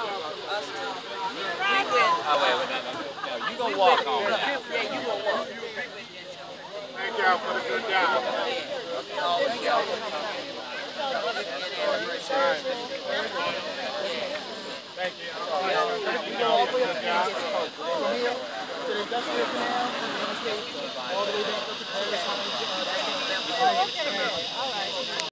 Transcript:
Oh, wait, no. You gonna walk on. Yeah, you gonna walk. Thank y'all for the good job. Thank you. All the way up to the industrial canal, all the way back up to Paris.